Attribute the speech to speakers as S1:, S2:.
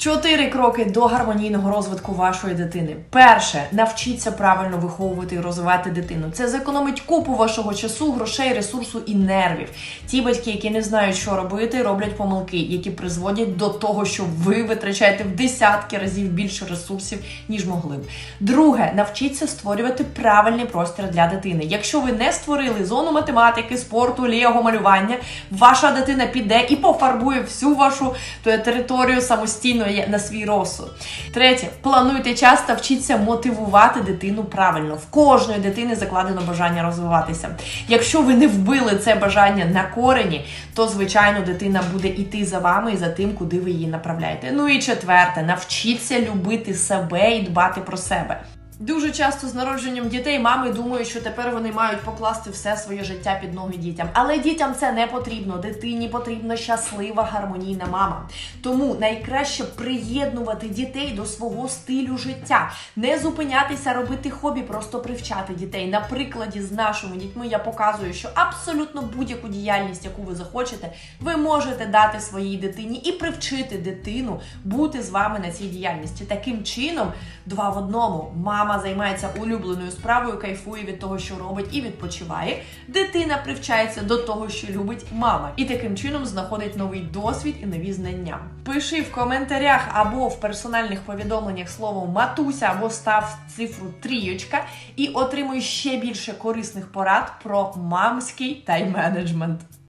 S1: 4 кроки до гармонійного розвитку вашої дитини. Перше, навчіться правильно виховувати і розвивати дитину. Це зекономить купу вашого часу, грошей, ресурсу і нервів. Ті батьки, які не знають, що робити, роблять помилки, які призводять до того, що ви витрачаєте в десятки разів більше ресурсів, ніж могли б. Друге, навчіться створювати правильний простір для дитини. Якщо ви не створили зону математики, спорту, лего, малювання, ваша дитина піде і пофарбує всю вашу територію самостійно на свій розсуд. Третє, плануйте час та вчіться мотивувати дитину правильно. В кожної дитини закладено бажання розвиватися. Якщо ви не вбили це бажання на корені, то, звичайно, дитина буде йти за вами і за тим, куди ви її направляєте. Ну і четверте, навчіться любити себе і дбати про себе. Дуже часто з народженням дітей мами думають, що тепер вони мають покласти все своє життя під ноги дітям. Але дітям це не потрібно. Дитині потрібна щаслива, гармонійна мама. Тому найкраще приєднувати дітей до свого стилю життя. Не зупинятися, робити хобі, просто привчати дітей. На прикладі з нашими дітьми я показую, що абсолютно будь-яку діяльність, яку ви захочете, ви можете дати своїй дитині і привчити дитину бути з вами на цій діяльності. Таким чином, 2 в 1. Мама займається улюбленою справою, кайфує від того, що робить, і відпочиває. Дитина привчається до того, що любить мама. І таким чином знаходить новий досвід і нові знання. Пиши в коментарях або в персональних повідомленнях слово «матуся» або став цифру 3 і отримуй ще більше корисних порад про мамський тайм-менеджмент.